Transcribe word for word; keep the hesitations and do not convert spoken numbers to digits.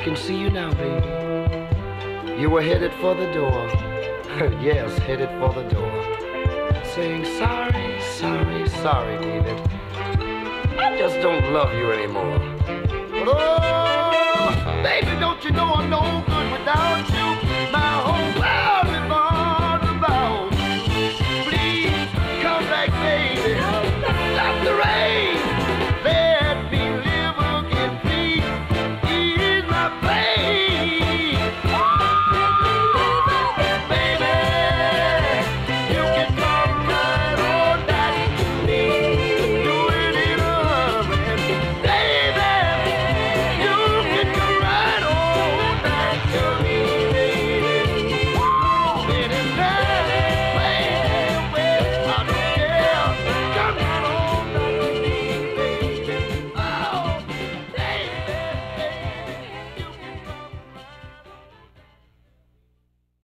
can see you now, baby. You were headed for the door. Yes, headed for the door. Saying, sorry, sorry, sorry, David. I just don't love you anymore. But oh, baby, don't you know I'm no